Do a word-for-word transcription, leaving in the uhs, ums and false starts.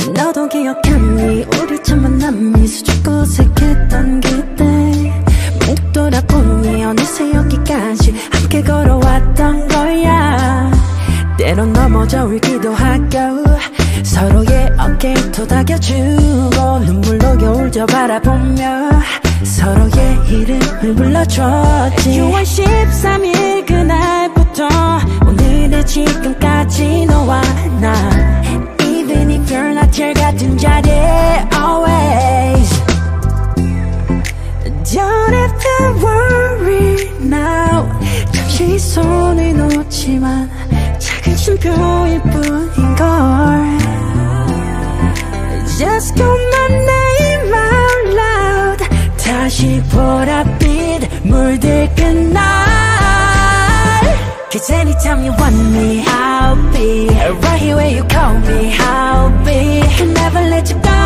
너도 기억하니 우리 첫 만남이 수줍고 어색했던 그때 묵 돌아보니 어느새 여기까지 함께 걸어왔던 거야. 때론 넘어져 울기도 하고 서로의 어깨에 토닥여주고 눈물로 겨울 저 바라보며 서로의 이름을 불러줬지. 유월 십삼일 그날부터 오늘의 지금까지 너와 나 Even if you're not here 같은 자리에 always Don't have to worry now. 잠시 손을 놓지만 작은 쉼표일 뿐인걸. Just call my name out loud. 다시 보랏빛 물들 그날. Cause anytime you want me I'll be right here where you call me. I'll be Can never let you go.